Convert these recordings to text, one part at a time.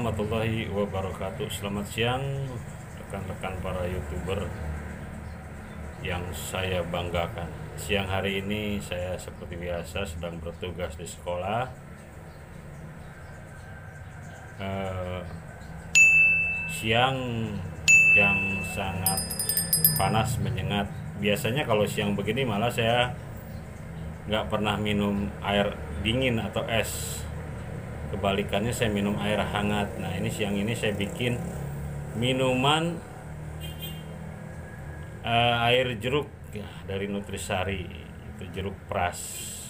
warahmatullahi wabarakatuh. Selamat siang rekan-rekan para YouTuber yang saya banggakan. Siang hari ini saya seperti biasa sedang bertugas di sekolah. Siang yang sangat panas menyengat. Biasanya kalau siang begini malah saya nggak pernah minum air dingin atau es. Kebalikannya saya minum air hangat. Nah ini siang ini saya bikin minuman air jeruk ya, dari Nutrisari, itu jeruk peras.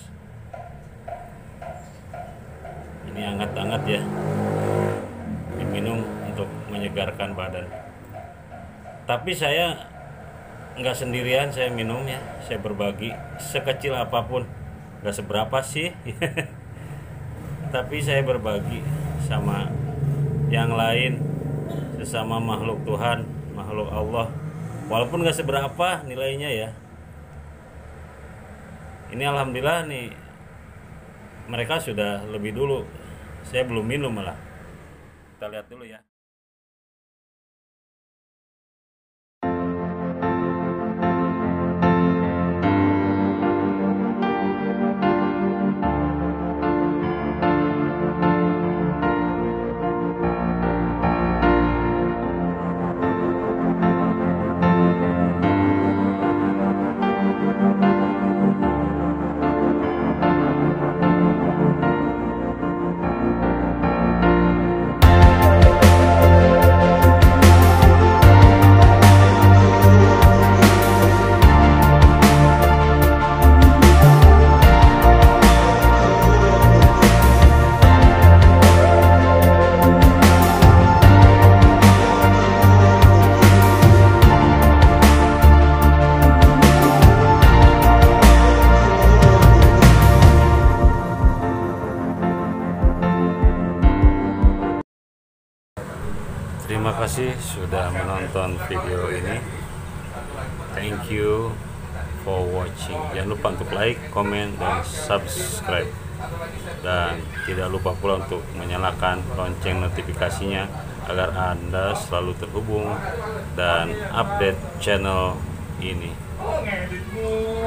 Ini hangat-hangat ya, diminum untuk menyegarkan badan. Tapi saya nggak sendirian saya minum ya, saya berbagi sekecil apapun, nggak seberapa sih. Tapi saya berbagi sama yang lain, sesama makhluk Tuhan, makhluk Allah, walaupun gak seberapa nilainya ya. Ini alhamdulillah nih, mereka sudah lebih dulu, saya belum minum malah. Kita lihat dulu ya. Terima kasih sudah menonton video ini. Thank you for watching. Jangan lupa untuk like, comment, dan subscribe. Dan tidak lupa pula untuk menyalakan lonceng notifikasinya agar Anda selalu terhubung dan update channel ini.